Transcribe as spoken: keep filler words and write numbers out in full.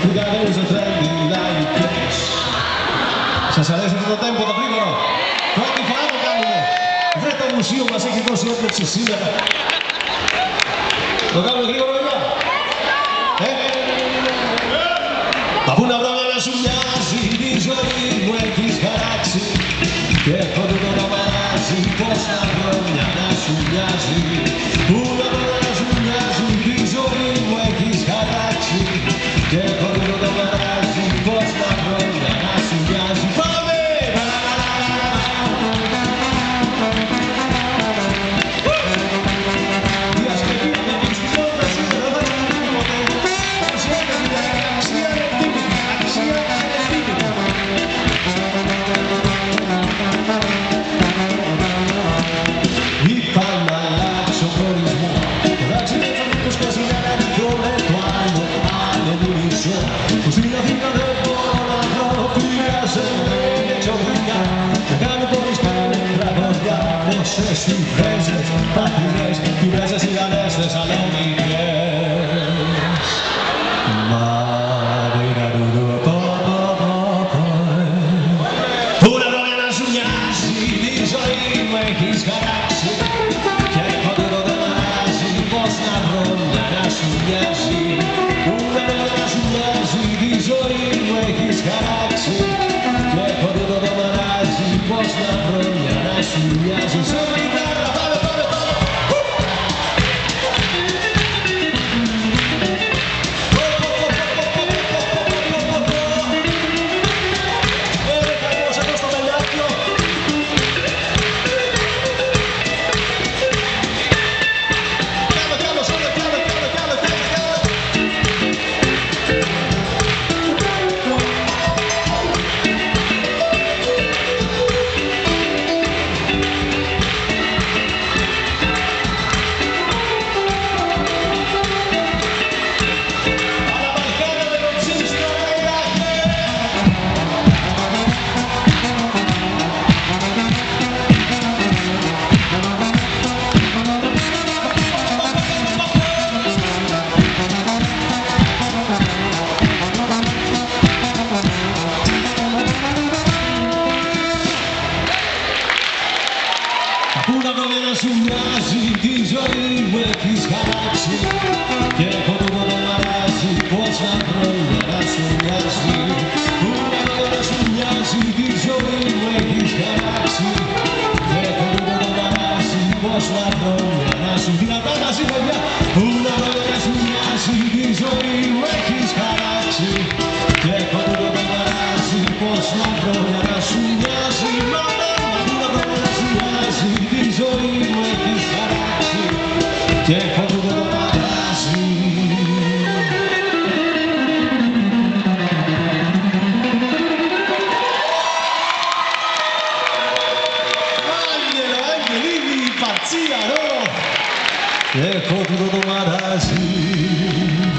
Σας αρέσει αυτό το τέμπο το γρήγορο? Πρώτη φορά το κάνουμε. Βρε το μουσείο μας έχει δώσει έπληξη σήμερα. Το κάνουμε γρήγορο εδώ. Ε? Μα πού να βρω να σου μοιάζει τη ζωή μου έχεις χαράξει και έχω το να μαράζει πόσα χρόνια να σου μοιάζει. Πού να βρω να σου μοιάζει τη ζωή μου έχεις χαράξει και έχω το να μαράζει πόσα χρόνια να σου μοιάζει. Πάμε! Στις πρέζες, πατρίδες, πυρέζες, ιδανές, Θεσσαλονικές. Πού να βρω για να σου μοιάζει τη ζωή μου έχεις χαράξει και έχω τούτο δεν μ' αράζει πόσα χρόνια να σου μοιάζει. Πού να βρω για να σου μοιάζει τη ζωή μου έχεις χαράξει και έχω τούτο δεν μ' αράζει πόσα χρόνια να σου μοιάζει. Πού να βρω για να σου μοιάζει τη ζωή μου έχεις χαράξει και έχω το μόνο μ' αράζει πόσα χρόνια να σου μοιάζει. Πού να βρω για να σου μοιάζει τη ζωή μου έχεις χαράξει και έχω το μόνο μ' αράζει πόσα χρόνια να σου δυνατά μαζί παιδιά. Πού να βρω για να σου μοιάζει τη ζωή μου έχεις χαράξει και έχω το μόνο μ' αράζει πόσα χρόνια να σου μοιάζει. Η ζωή μου έχεις χαράξει και έχω τούτο το μαγαζί. Άγγελο, Αγγελίδη, Πατσία, Ρο, έχω τούτο το μαγαζί.